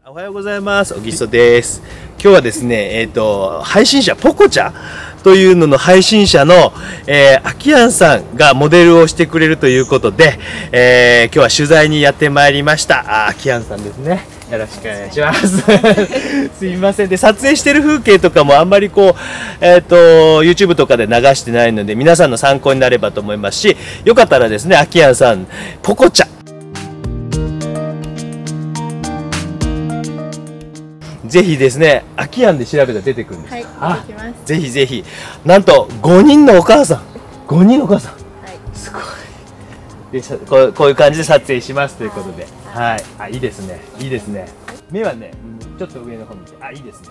おはようございます。小木曽です。今日はですね、配信者ポコチャというのの配信者の、アキアンさんがモデルをしてくれるということで、今日は取材にやってまいりました。アキアンさんですね。よろしくお願いします。すいません。で、撮影してる風景とかもあんまりこう、YouTube とかで流してないので、皆さんの参考になればと思いますし、よかったらですね、アキアンさん、ポコチャぜひですね、アキアンで調べたら出てくるんです。 はい、出てきます。 ぜひぜひ、なんと5人のお母さん、5人のお母さん、はい、すごい。で、こういう感じで撮影しますということで、はい、あ、いいですね、いいですね。目はね、ちょっと上の方見て、あ、いいですね。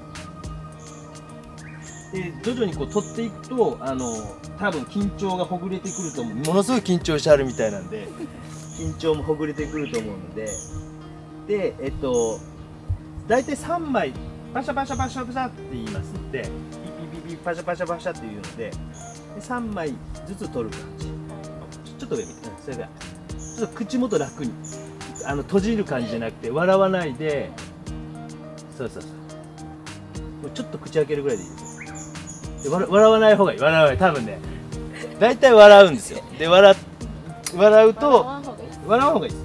で、徐々にこう取っていくと、多分緊張がほぐれてくると思う。ものすごい緊張してあるみたいなんで、緊張もほぐれてくると思うので、で、大体3枚パシャパシャパシャパシャって言いますので、ピピピピパシャパシャパシャっていうので、3枚ずつ取る感じ。ちょっと上見て、それがちょっと口元楽に閉じる感じじゃなくて、笑わないで、そうそうそう、もうちょっと口開けるぐらいでいいです。で、笑わない方がいい。笑わない、多分ね、大体笑うんですよ。で、笑うと笑う方がいいです。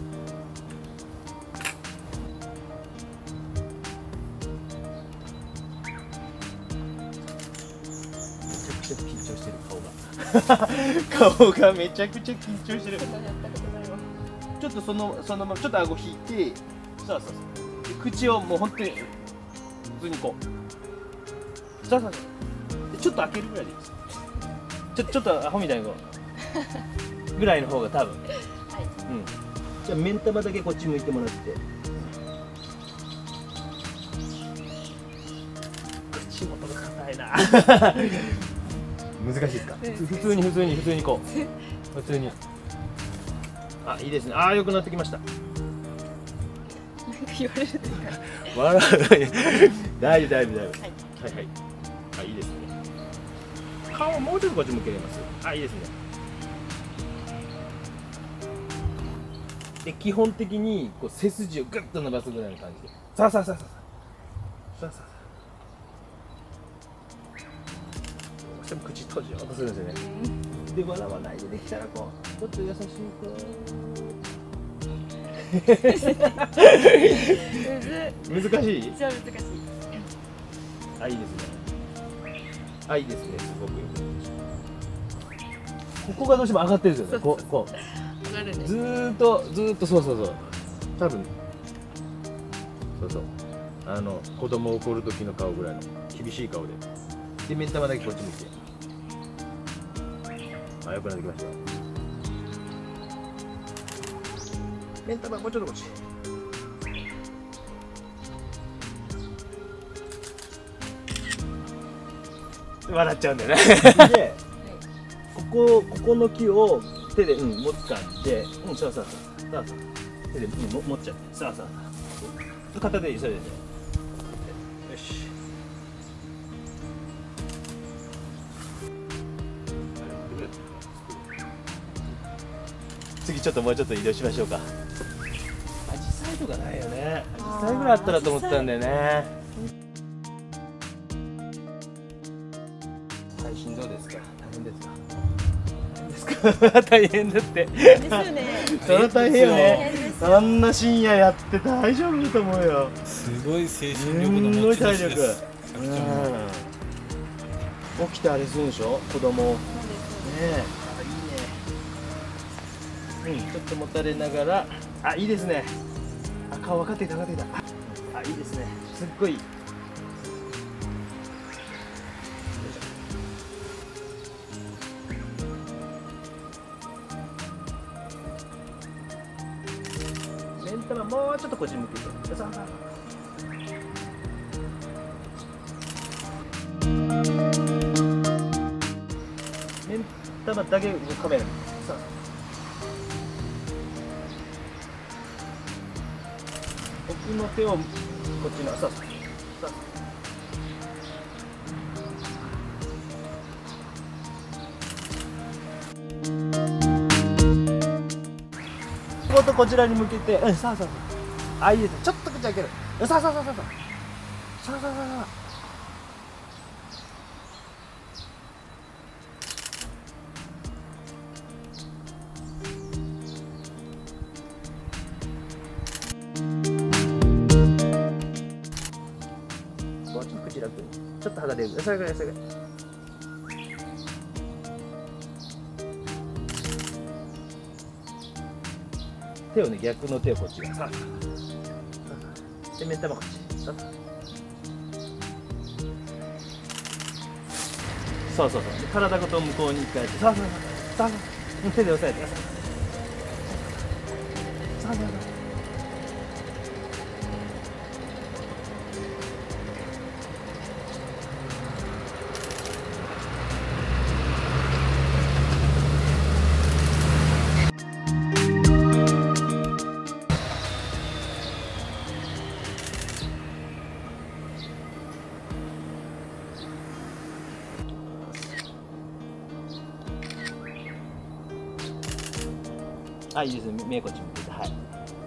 緊張してる顔がめちゃくちゃ緊張してる。ちょっとそのままちょっと顎引いて、そうそうそうで、口をもう本当に普通にこう、そうそうそうで、ちょっと開けるぐらいでいいです。ちょっとアホみたいなぐらいの方が多分、はい、じゃあ目ん玉だけこっち向いてもらって、口元が硬いな。難しいですか？普通にこう、普通に。あ、いいですね。ああ、良くなってきました。なんか言われるとか。 笑う。大丈夫。はいはい。あ、いいですね。顔もうちょっとこっち向けれます。あ、いいですね。で、基本的にこう背筋をグッと伸ばすぐらいの感じで。さあ。口閉じようとするんですよね。で、笑わないでできたらこうちょっと優しい難しい？ めっちゃ難しい。 あ、いいですね。あ、いいですね。すごく。ここがどうしても上がってるんですよね。こう。 上がるね。 ずーっとそう。多分そう。子供を怒る時の顔ぐらいの厳しい顔で。で、目ん玉だけこっち向いて。あ、良くなってきましたよ。目ん玉もうちょっとこっち。笑っちゃうんだよね。で、ここの木を手で持つ感じで、そう。手で持っちゃって、そう。片手でそれでね。よし。次ちょっともうちょっと移動しましょうか。アジサイとかないよね。アジサイぐらいあったらと思ったんだよね。配信どうですか？大変ですか？大変だって。 ですよね。 それは大変よね。あんな深夜やって大丈夫だと思うよ。 すごい精神力の持ち主です。 起きてあれするんでしょ？子供。ねえ。ちょっと持たれながら、あ、いいですね。あ、顔分かってきた。あ、いいですね。すっごい。目ん玉もうちょっとこっち向けて。目ん玉だけカメラに。奥の手をこっちの、そう。こちらに向けて、そう。あ、いいです。ちょっと口開ける。 さあさあさあさあさあさあさあさあ。ちょっと口楽にちょっと歯が出る。それぐらいそれぐらい。手をね、逆の手をこっちがさあで目ん玉こっちさあそうそうそう体ごと向こうに一回やってさあさあさあさあ手で押さえてさあさあさあいいですね。目こっち向けて、はい。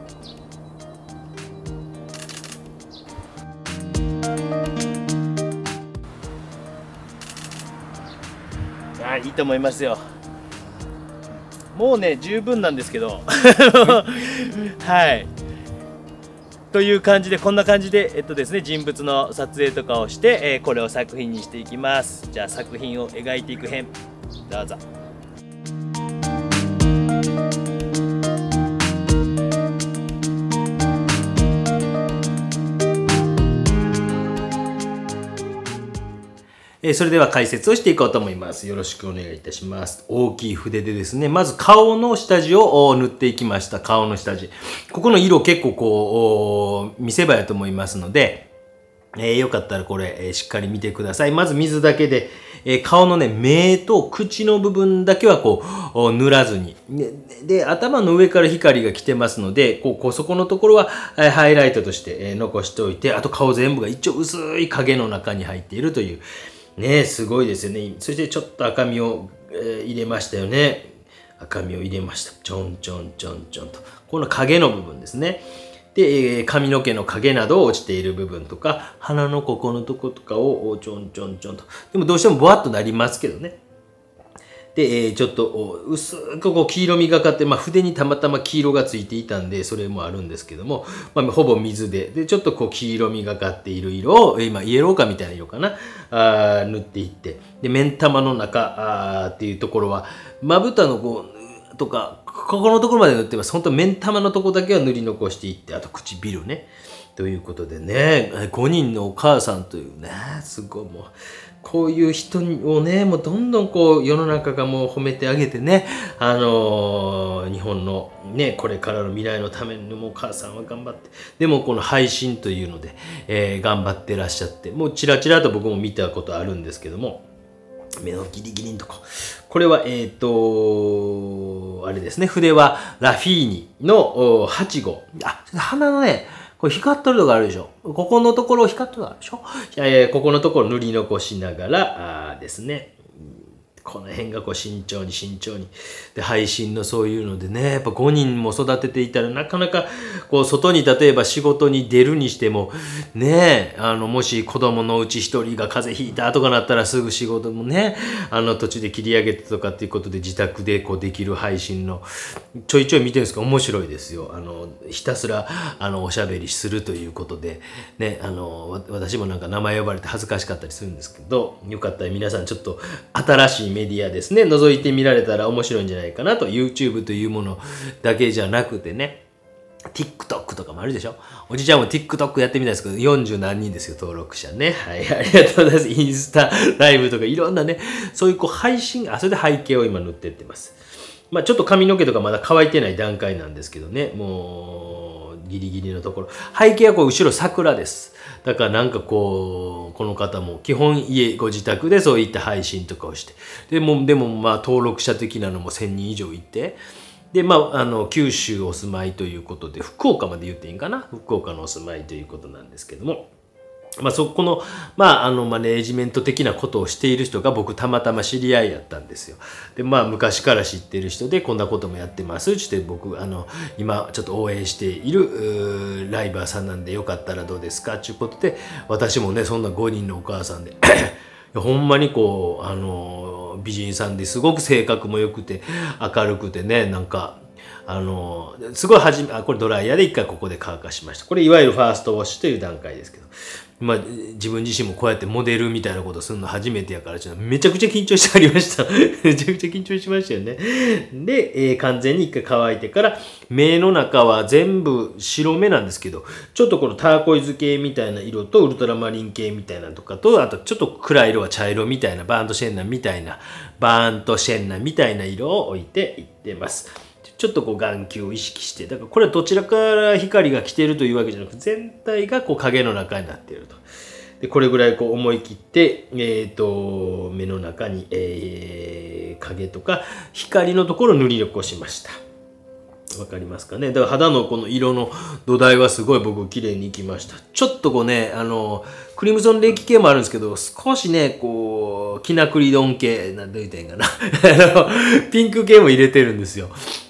いいと思いますよ。もうね、十分なんですけど。はい。という感じで、こんな感じで、ですね、人物の撮影とかをして、これを作品にしていきます。じゃあ、作品を描いていく編、どうぞ。それでは解説をしていこうと思います。よろしくお願いいたします。大きい筆でですね、まず顔の下地を塗っていきました。顔の下地。ここの色結構こう、見せ場やと思いますので、よかったらこれ、しっかり見てください。まず水だけで、顔のね、目と口の部分だけはこう、塗らずに。で、頭の上から光が来てますので、そこのところは、ハイライトとして、残しておいて、あと顔全部が一応薄い影の中に入っているという、ね、すごいですよね。そしてちょっと赤みを、入れましたよね。赤みを入れました。ちょんちょんちょんちょんと。この影の部分ですね。で、髪の毛の影など落ちている部分とか、鼻のここのとことかをちょんちょんちょんと。でもどうしてもぼわっとなりますけどね。で、ちょっと薄くこう黄色みがかって、筆にたまたま黄色がついていたんで、それもあるんですけども、ほぼ水で、ちょっとこう黄色みがかっている色を、今イエローかみたいな色かな、塗っていって、で、目ん玉の中っていうところは、まぶたのこう、とか、ここのところまで塗ってます。本当目ん玉のところだけは塗り残していって、あと唇ね。ということでね、5人のお母さんというね、すごいもう、こういう人をね、もうどんどんこう世の中がもう褒めてあげてね、日本のね、これからの未来のためにもお母さんは頑張って、でもこの配信というので、頑張ってらっしゃって、もうチラチラと僕も見たことあるんですけども、目のギリギリのとこ。これは、あれですね、筆はラフィーニの8号。鼻のね、これ光っとるとこあるでしょ。ここのところ光っとるとこあるでしょ。ここのところ塗り残しながらですね、この辺がこう慎重に慎重に。で、配信のそういうのでね、やっぱ5人も育てていたらなかなかこう外に例えば仕事に出るにしても、ね、もし子供のうち1人が風邪ひいたとかなったらすぐ仕事もね、途中で切り上げてとかっていうことで自宅でこうできる配信のちょいちょい見てるんですけど面白いですよ。ひたすらおしゃべりするということで、ね、私もなんか名前呼ばれて恥ずかしかったりするんですけど、よかったら皆さんちょっと新しいメディアですね、覗いてみられたら面白いんじゃないかなと。 YouTube というものだけじゃなくてね、 TikTok とかもあるでしょ。おじちゃんも TikTok やってみたいですけど40何人ですよ、登録者ね。はい、ありがとうございます。インスタライブとかいろんなね、そういうこう配信、それで背景を今塗ってってます。ちょっと髪の毛とかまだ乾いてない段階なんですけどね、もうギリギリのところ。背景はこう後ろ桜です。だからなんかこう、この方も基本ご自宅でそういった配信とかをして、でも登録者的なのも1000人以上いて、で、九州お住まいということで、福岡まで言っていいんかな、福岡のお住まいということなんですけども、 そこの、マネージメント的なことをしている人が僕たまたま知り合いやったんですよ。で、昔から知ってる人でこんなこともやってますって言って僕、今ちょっと応援しているライバーさんなんでよかったらどうですかっていうことで、私もね、そんな5人のお母さんで、ほんまにこう、美人さんですごく性格も良くて、明るくてね、なんか、すごいこれドライヤーで一回ここで乾かしました。これいわゆるファーストウォッシュという段階ですけど。自分自身もこうやってモデルみたいなことするの初めてやからめちゃくちゃ緊張してありました。めちゃくちゃ緊張しましたよね。で、完全に一回乾いてから、目の中は全部白目なんですけど、ちょっとこのターコイズ系みたいな色とウルトラマリン系みたいなのとかと、あとちょっと暗い色は茶色みたいな、バーントシェンナみたいな色を置いていってます。ちょっとこう眼球を意識して、だからこれはどちらから光が来ているというわけじゃなくて、全体がこう影の中になっていると。で、これぐらいこう思い切って、目の中に、影とか光のところ塗り起こしました。わかりますかね。だから肌のこの色の土台はすごい僕綺麗にいきました。ちょっとこうね、クリムゾンレーキ系もあるんですけど、少しね、こう、キナクリドン系、なんて言ったらいいんかな。ピンク系も入れてるんですよ。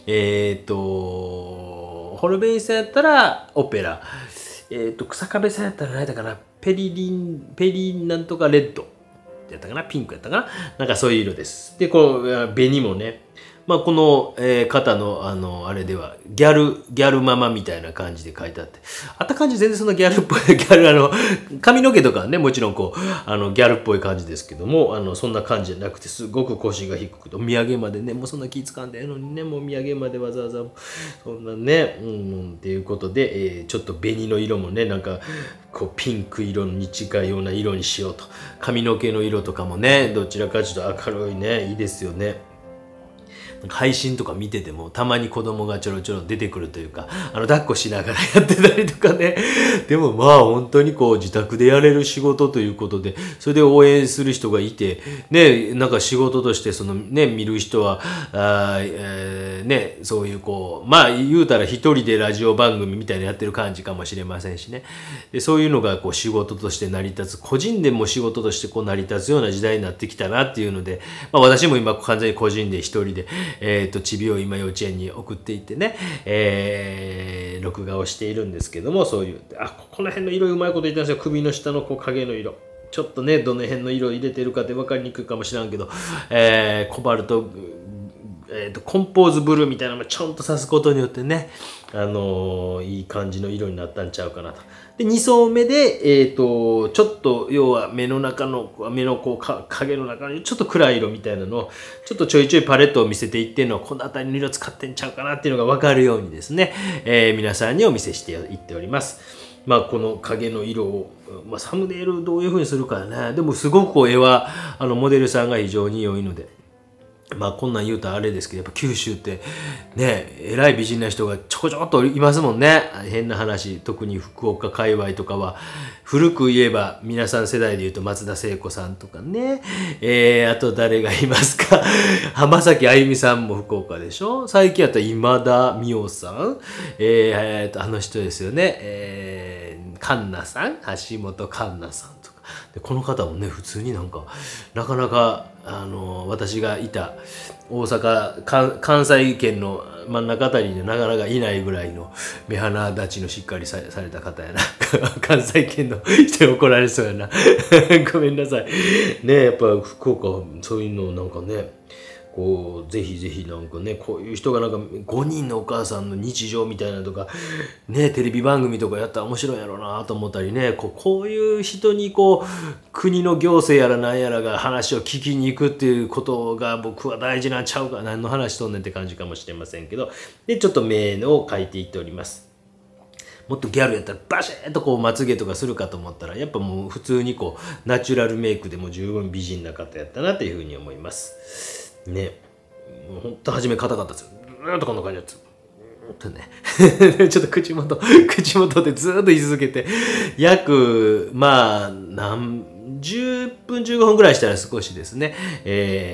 ホルベインさんやったらオペラ。草壁さんやったら何やったかな。ペリンなんとかレッド。やったかな、ピンクやったかな、なんかそういう色です。で、この紅もね、この、方の、あれでは、ギャルママみたいな感じで書いてあって、あった感じ全然そんなギャルっぽい、髪の毛とかはね、もちろんこう、ギャルっぽい感じですけども、そんな感じじゃなくて、すごく腰が低くて、お土産までね、もうそんな気使んでんのにね、もうお土産までわざわざ、そんなね、っていうことで、ちょっと紅の色もね、なんか、こうピンク色に近いような色にしようと。髪の毛の色とかもね、どちらかちょっと明るいね、いいですよね。配信とか見ててもたまに子供がちょろちょろ出てくるというか、抱っこしながらやってたりとかね。でも本当にこう自宅でやれる仕事ということで、それで応援する人がいて、ね、なんか仕事としてそのね、見る人は、ね、そういうこう、言うたら一人でラジオ番組みたいなやってる感じかもしれませんしね。で、そういうのがこう仕事として成り立つ、個人でも仕事としてこう成り立つような時代になってきたなっていうので、私も今完全に個人で一人で、ちびを今幼稚園に送っていってね、録画をしているんですけども、そういう、この辺の色うまいこと言ってますよ。首の下のこう影の色。ちょっとね、どの辺の色を入れてるかって分かりにくいかもしれんけど、コバルト、コンポーズブルーみたいなのをちょんと刺すことによってね、いい感じの色になったんちゃうかなと。で、2層目で、ちょっと、要は目のこう影の中にちょっと暗い色みたいなのを、ちょっとちょいちょいパレットを見せていってんのは、この辺りの色使ってんちゃうかなっていうのが分かるようにですね、皆さんにお見せしていっております。この影の色を、サムネイルどういう風にするかね。でもすごくこう絵は、モデルさんが非常に良いので、こんなん言うたらあれですけど、やっぱ九州ってね、偉い美人な人がちょこちょこっといますもんね。変な話、特に福岡界隈とかは、古く言えば皆さん世代で言うと松田聖子さんとかね、あと誰がいますか浜崎あゆみさんも福岡でしょ。最近やったら今田美桜さん、あの人ですよね、環奈さん、橋本環奈さんとか。でこの方もね、普通になんかなかなか私がいた大阪関西圏の真ん中あたりでなかなかいないぐらいの目鼻立ちのしっかりされた方やな関西圏の人に怒られそうやなごめんなさいね。やっぱ福岡そういうのなんかね、こうぜひぜひなんかね、こういう人がなんか5人のお母さんの日常みたいなとかね、テレビ番組とかやったら面白いやろうなと思ったりね、こういう人にこう国の行政やらなんやらが話を聞きに行くっていうことが僕は大事なんちゃうか、何の話しとんねんって感じかもしれませんけど、でちょっと目を描いていっております。もっとギャルやったらバシッとこうまつげとかするかと思ったら、やっぱもう普通にこうナチュラルメイクでも十分美人な方やったなというふうに思いますね。もうほんと初め硬かったですよ。とこんな感じですねちょっと口元でずっと言い続けて約何10分15分ぐらいしたら少しですね、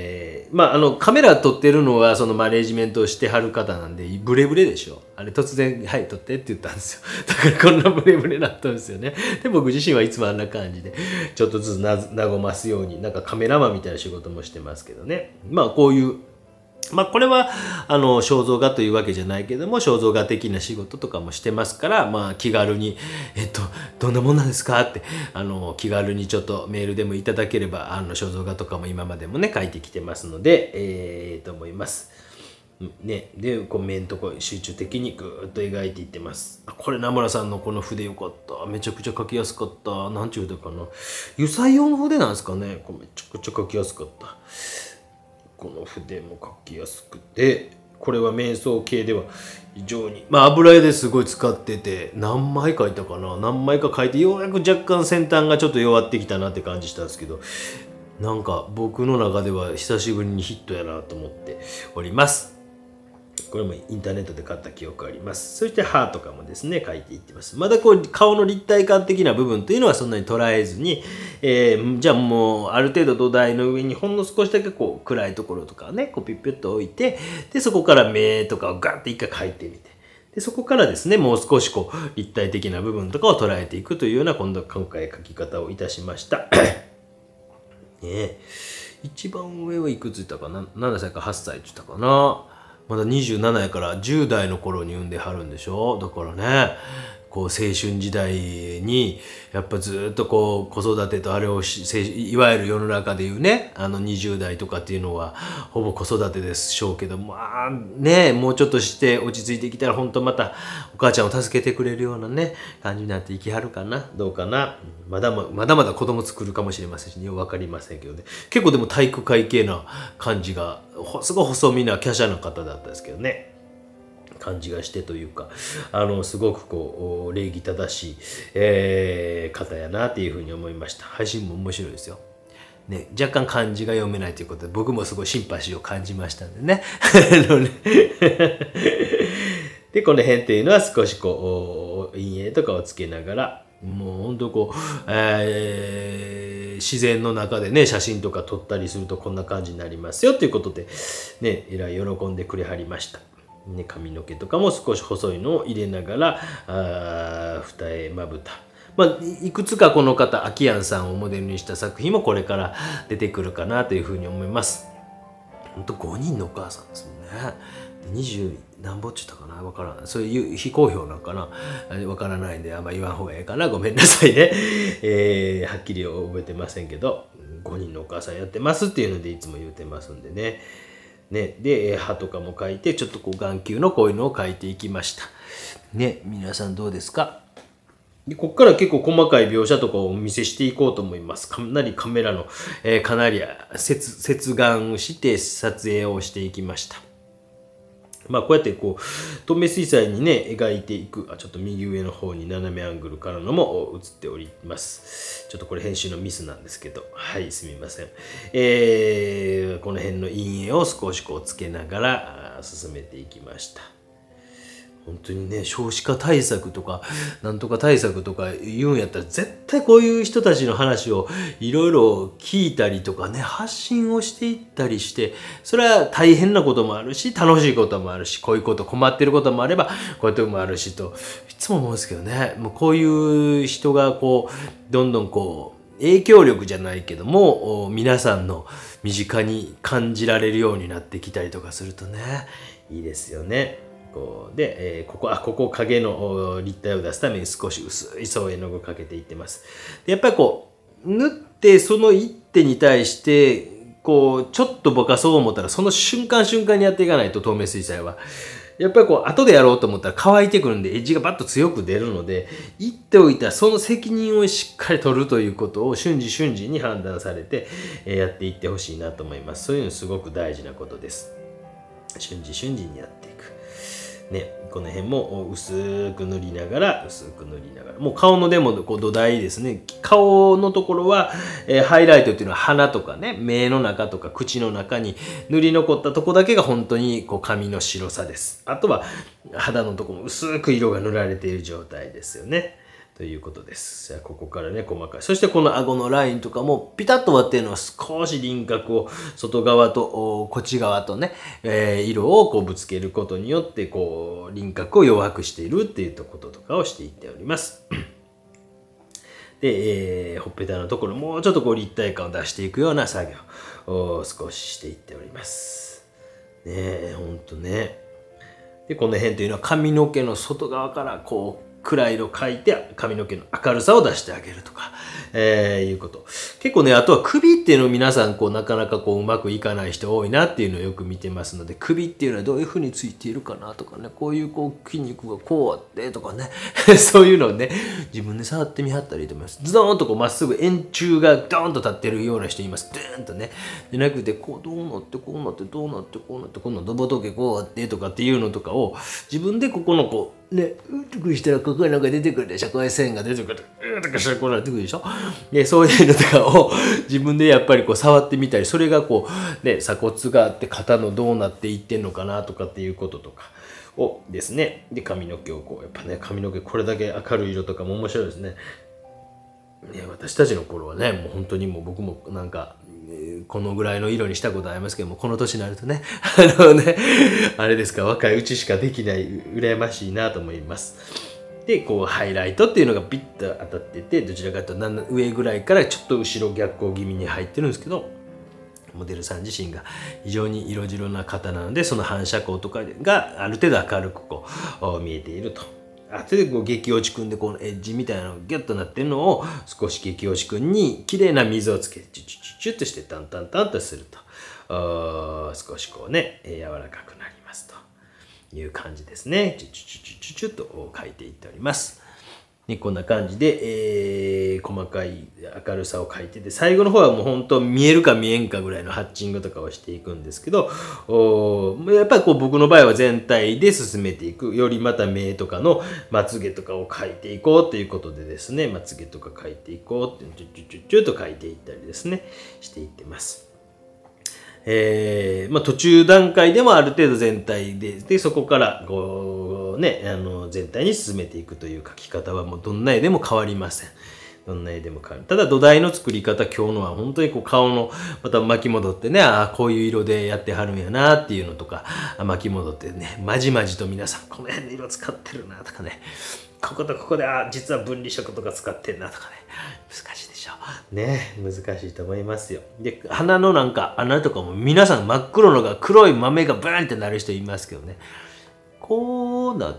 まあ、カメラ撮ってるのはそのマネージメントをしてはる方なんでブレブレでしょ。あれ突然「はい撮って」って言ったんですよ。だからこんなブレブレになったんですよね。で僕自身はいつもあんな感じでちょっとずつ和ますようになんかカメラマンみたいな仕事もしてますけどね。まあこういうまあこれは肖像画というわけじゃないけども肖像画的な仕事とかもしてますから、まあ気軽にどんなもんなんですかって気軽にちょっとメールでもいただければ肖像画とかも今までもね書いてきてますのでと思います。ね、でこう目のとこ集中的にぐーっと描いていってます。これ名村さんのこの筆よかった。めちゃくちゃ描きやすかった。なんちゅう筆かな。油彩用の筆なんですかね。これめちゃくちゃ描きやすかった。この筆も描きやすくて、これは瞑想系では非常にまあ油絵ですごい使ってて何枚描いたかな、何枚か描いてようやく若干先端がちょっと弱ってきたなって感じしたんですけど、なんか僕の中では久しぶりにヒットやなと思っております。これもインターネットで買った記憶あります。そして歯とかもですね描いていってます。まだこう顔の立体感的な部分というのはそんなに捉えずに、じゃあもうある程度土台の上にほんの少しだけこう暗いところとかねこうピュッピュッと置いて、でそこから目とかをガッて一回描いてみて、でそこからですねもう少しこう立体的な部分とかを捉えていくというような今回描き方をいたしました。ね、一番上はいくついったかな、7歳か8歳って言ったかな。まだ27やから10代の頃に産んではるんでしょ。だからねこう青春時代にやっぱずっとこう子育てとあれをいわゆる世の中でいうね20代とかっていうのはほぼ子育てでしょうけど、まあねもうちょっとして落ち着いてきたら本当またお母ちゃんを助けてくれるようなね感じになっていきはるかな、どうかな。まだまだ子供作るかもしれませんし、よく分かりませんけどね。結構でも体育会系な感じがすごい細身な華奢な方だったんですけどね、感じがしてというかすごくこう礼儀正しい、方やなっていうふうに思いました。配信も面白いですよ。ね、若干漢字が読めないということで僕もすごいシンパシーを感じましたんでね。でこの辺っていうのは少しこう陰影とかをつけながらもうほんとこう、自然の中でね写真とか撮ったりするとこんな感じになりますよということでねえらい喜んでくれはりました。ね、髪の毛とかも少し細いのを入れながら二重まぶた、まあ、いくつかこの方アキヤンさんをモデルにした作品もこれから出てくるかなというふうに思います。ほんと5人のお母さんですもんね。20何ぼっちゅったかな分からない、そういう非公表なんかな分からないんであんま言わん方がええかな、ごめんなさいね。はっきり覚えてませんけど5人のお母さんやってますっていうのでいつも言うてますんでね。で歯とかも描いてちょっとこう眼球のこういうのを描いていきましたね。皆さんどうですか。でここから結構細かい描写とかをお見せしていこうと思います。かなりカメラの、かなり接眼して撮影をしていきました。まあこうやってこう透明水彩にね描いていく、ちょっと右上の方に斜めアングルからのも映っております。ちょっとこれ編集のミスなんですけど、はいすみません。この辺の陰影を少しこうつけながら進めていきました。本当にね少子化対策とかなんとか対策とか言うんやったら絶対こういう人たちの話をいろいろ聞いたりとかね発信をしていったりして、それは大変なこともあるし楽しいこともあるし、こういうこと困ってることもあればこういうこともあるしといつも思うんですけどね。もうこういう人がこうどんどんこう影響力じゃないけども皆さんの身近に感じられるようになってきたりとかするとねいいですよね。で、ここ影の立体を出すために少し薄い層絵の具をかけていってます。でやっぱりこう塗ってその一手に対してこうちょっと僕はそう思ったらその瞬間にやっていかないと透明水彩はやっぱりこう後でやろうと思ったら乾いてくるんでエッジがバッと強く出るので、言っておいたらその責任をしっかり取るということを瞬時に判断されてやっていってほしいなと思います。そういうのすごく大事なことです。瞬時にやっていく。ね、この辺も薄く塗りながらもう顔のでもこう土台ですね。顔のところは、ハイライトっていうのは鼻とかね目の中とか口の中に塗り残ったとこだけが本当にこう髪の白さです。あとは肌のところも薄く色が塗られている状態ですよね。 ということです。じゃあここからね、細かい。そしてこの顎のラインとかもピタッと割ってるのは少し輪郭を外側とこっち側とね、色をこうぶつけることによってこう輪郭を弱くしているっていうこととかをしていっております。で、ほっぺたのところもうちょっとこう立体感を出していくような作業を少ししていっております。ねえ、ほんとね。で、この辺というのは髪の毛の外側からこう暗い色を描いて髪の毛の明るさを出してあげるとか、いうこと。結構ね、あとは首っていうのを皆さんこうなかなかこううまくいかない人多いなっていうのをよく見てますので、首っていうのはどういう風についているかなとかね、こういうこう筋肉がこうあってとかね、そういうのをね、自分で触ってみはったらいいと思います。ズドーンとこうまっすぐ円柱がドーンと立ってるような人います。ドーンとね。じゃなくて、こうどうなってこうなってどうなってこうなってこんなドボトケこうあってとかっていうのとかを自分でここのこうね、うっとくしたらここになんか出てくるでしょ。こういう線が出てくる。とかしたらこうなってくるでしょ。で、そういうのとかを自分でやっぱりこう触ってみたり、それがこうね、鎖骨があって肩のどうなっていってんのかなとかっていうこととかをですね。で、髪の毛をこう、やっぱね、髪の毛これだけ明るい色とかも面白いですね。ね、私たちの頃はね、もう本当にもう僕もなんか、このぐらいの色にしたことありますけども、この年になるとね、あれですか、若いうちしかできない、羨ましいなと思います。で、こう、ハイライトっていうのがピッと当たってて、どちらかというと上ぐらいからちょっと後ろ逆光気味に入ってるんですけど、モデルさん自身が非常に色白な方なので、その反射光とかがある程度明るくこう見えていると。あとでこう激落ちくんでこのエッジみたいなのがギュッとなってるのを少し激落ちくんに綺麗な水をつけてチュチュチュチュッとしてタンタンタンとすると少しこうね柔らかくなりますという感じですね。チュチュチュチュチュチュッと描いていっております。ね、こんな感じで、細かい明るさを描いてて、最後の方はもう本当見えるか見えんかぐらいのハッチングとかをしていくんですけど、やっぱりこう僕の場合は全体で進めていく。よりまた目とかのまつげとかを描いていこうということでですね、まつげとか描いていこうって、チュチュチュチュッと描いていったりですね、していってます。途中段階でもある程度全体で、そこからこうね、全体に進めていくという描き方はもうどんな絵でも変わりません。どんな絵でも変わる。ただ土台の作り方、今日のは本当にこう顔のまた巻き戻ってね、ああ、こういう色でやってはるんやなっていうのとか、巻き戻ってね、まじまじと皆さん、この辺の色使ってるなとかね、こことここで、実は分離色とか使ってんなとかね、難しいでしょ。ね、難しいと思いますよ。で、鼻のなんか穴とかも皆さん真っ黒のが黒い豆がブーンってなる人いますけどね、こうなって、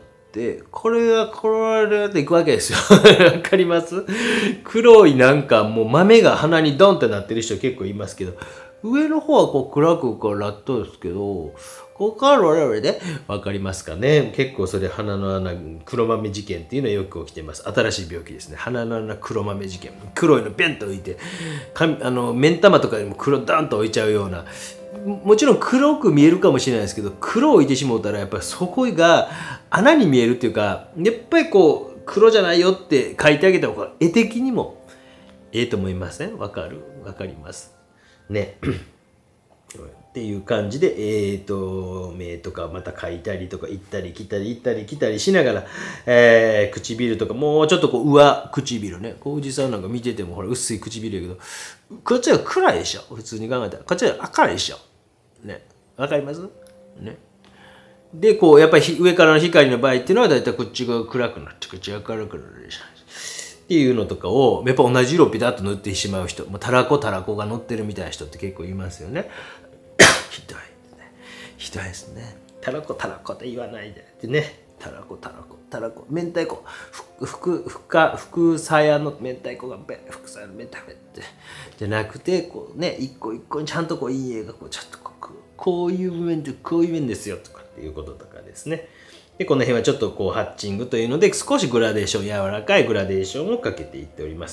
これでいくわけですよ。わかります？黒いなんかもう豆が鼻にドンってなってる人結構いますけど、上の方はこう暗くこうラットですけど、ここから我々でわかりますかね。結構それ鼻の穴黒豆事件っていうのはよく起きてます。新しい病気ですね。鼻の穴黒豆事件。黒いのペンと浮いて、目ん玉とかでも黒ダンと置いちゃうような。もちろん黒く見えるかもしれないですけど、黒を置いてしまうたらやっぱりそこが穴に見えるっていうか、やっぱりこう黒じゃないよって書いてあげた方が絵的にもええと思いません？わかりますね。っていう感じで、目とかまた描いたりとか行ったり来たりしながら、唇とかもうちょっとこう上唇ね、こうおじさんなんか見ててもほら薄い唇やけど、こっちは暗いでしょ。普通に考えたらこっちは明るいでしょ。ね、わかります？ね。でこうやっぱり上からの光の場合っていうのはだいたいこっちが暗くなってこっちが明るくなるでしょ。っていうのとかをやっぱ同じ色をピタッと塗ってしまう人、もうたらこが乗ってるみたいな人って結構いますよね。ひどいですね。たらこって言わないでってね。たらこ。明太子。福さやの明太子が福さやの明太子ってじゃなくて、こうね、一個一個にちゃんとこういい絵がこうちょっとこういう面でこういう面ですよとかっていうこととかですね。でこの辺はちょっとこうハッチングというので少しグラデーション、柔らかいグラデーションをかけていっております。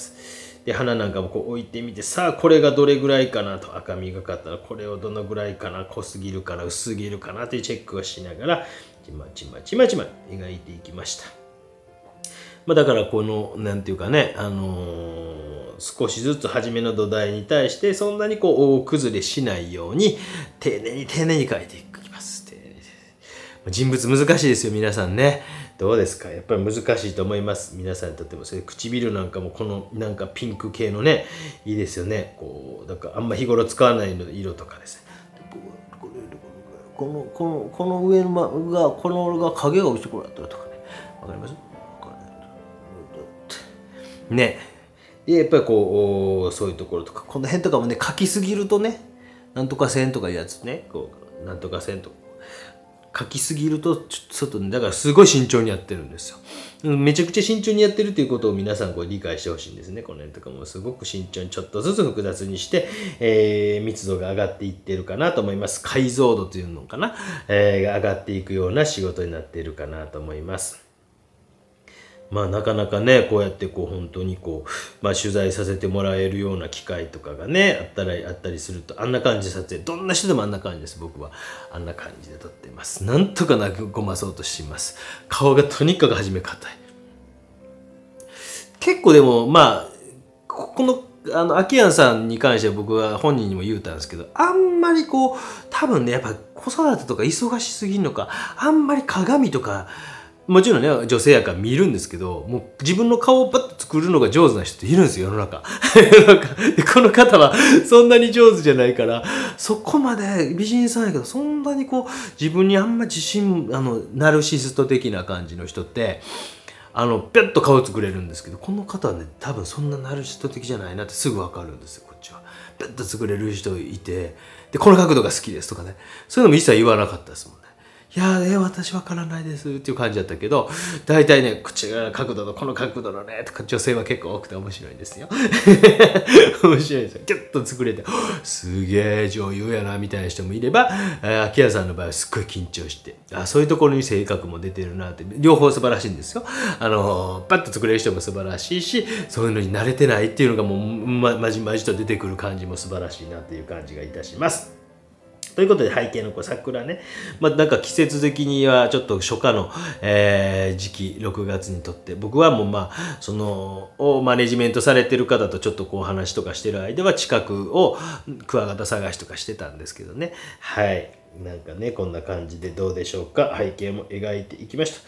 で鼻なんかもこう置いてみて、さあこれがどれぐらいかなと、赤みがかったらこれをどのぐらいかな、濃すぎるかな薄すぎるかなというチェックをしながらちまちま描いていきました。だからこのなんていうかね、少しずつ初めの土台に対してそんなにこう大崩れしないように丁寧に描いていきます。人物難しいですよ皆さんね。 どうですか？やっぱり難しいと思います。皆さんにとっても。それ唇なんかもこのなんかピンク系のね、いいですよね。こう、だからあんま日頃使わないの色とかですね。この上のが、このが影が落ちてこられたとかね。わかります？ね。で、やっぱりこう、そういうところとか、この辺とかもね、描きすぎるとね、なんとか線とかいうやつね、こう、なんとか線とか。書きすぎるとちょっとね、だからすごい慎重にやってるんですよ。めちゃくちゃ慎重にやってるということを皆さんこう理解してほしいんですね。この辺とかもすごく慎重にちょっとずつ複雑にして、密度が上がっていってるかなと思います。解像度というのかな、が上がっていくような仕事になっているかなと思います。まあなかなかね、こうやってこう本当にこう、まあ取材させてもらえるような機会とかがね、あったりすると、あんな感じで撮影、どんな人でもあんな感じです。僕はあんな感じで撮ってます。なんとか和まそうとします。顔がとにかく初め硬い。結構でも、まあ、この、秋山さんに関しては僕は本人にも言うたんですけど、あんまりこう、多分ね、やっぱ子育てとか忙しすぎるのか、あんまり鏡とか、もちろんね、女性やから見るんですけど、もう自分の顔をパッと作るのが上手な人っているんですよ、世の中。でこの方はそんなに上手じゃないから、そこまで美人さんやけど、そんなにこう、自分にあんま自信、ナルシスト的な感じの人って、ぴょっと顔作れるんですけど、この方はね、多分そんなナルシスト的じゃないなってすぐわかるんですよ、こっちは。ぴょっと作れる人いて、で、この角度が好きですとかね、そういうのも一切言わなかったですもんね。いやー、私わからないですっていう感じだったけど、大体ね、口が角度のこの角度のね、とか女性は結構多くて面白いんですよ。面白いですよ。ギュッと作れて、すげえ女優やなみたいな人もいれば、秋谷さんの場合はすっごい緊張して、そういうところに性格も出てるなって、両方素晴らしいんですよ。パッと作れる人も素晴らしいし、そういうのに慣れてないっていうのがもうまじまじと出てくる感じも素晴らしいなっていう感じがいたします。ということで背景の桜ね、まあ、なんか季節的にはちょっと初夏の、時期6月にとって僕はもうまあそのマネジメントされてる方とちょっとこう話とかしてる間は近くをクワガタ探しとかしてたんですけどね、はいなんかねこんな感じでどうでしょうか。背景も描いていきました。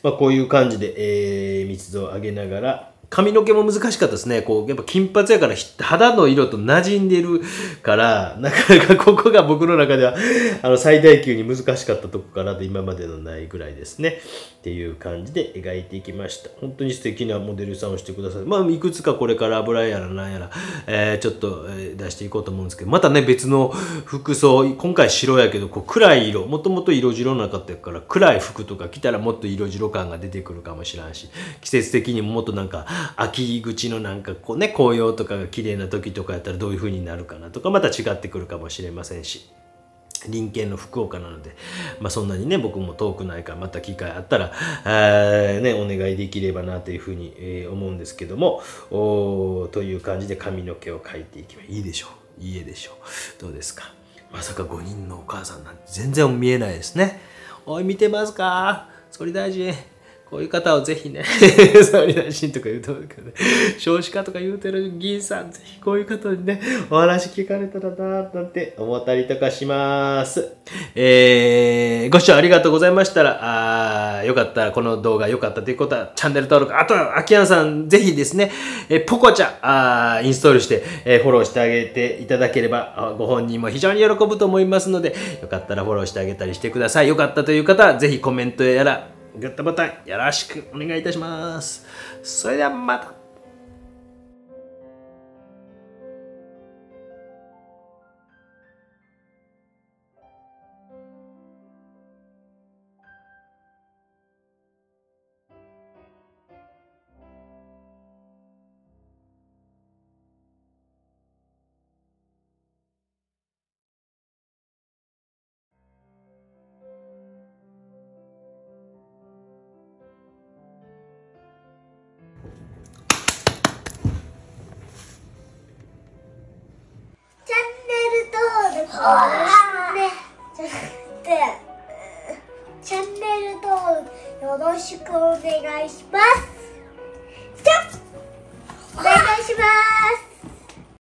まあ、こういう感じで、密度を上げながら髪の毛も難しかったですね。こう、やっぱ金髪やから肌の色と馴染んでるから、なかなかここが僕の中では、最大級に難しかったとこかなと今までのないぐらいですね。っていう感じで描いていきました。本当に素敵なモデルさんをしてください。まあ、いくつかこれから油やらなんやら、ちょっと出していこうと思うんですけど、またね、別の服装、今回白やけど、こう暗い色、もともと色白なかったから、暗い服とか着たらもっと色白感が出てくるかもしれんし、季節的にももっとなんか、秋口のなんかこうね紅葉とかが綺麗な時とかやったらどういう風になるかなとかまた違ってくるかもしれませんし、隣県の福岡なので、まあ、そんなにね僕も遠くないからまた機会あったらねお願いできればなという風に、思うんですけどもという感じで髪の毛を描いていきます。いいでしょう、いい絵でしょう。どうですか。まさか5人のお母さんなんて全然見えないですね。おい見てますか総理大臣。こういう方をぜひね、総理大臣とか言うと思うけどね、少子化とか言うてる議員さん、ぜひこういう方にね、お話聞かれたらなぁ、なんて思ったりとかします。ご視聴ありがとうございましたら、よかったら、この動画良かったということは、チャンネル登録、あとは、秋山さん、ぜひですね、ポコチャ、インストールして、フォローしてあげていただければ、ご本人も非常に喜ぶと思いますので、よかったらフォローしてあげたりしてください。よかったという方は、ぜひコメントやら、グッドボタンよろしくお願いいたします。それではまた。 チャンネル登録よろしくお願いします。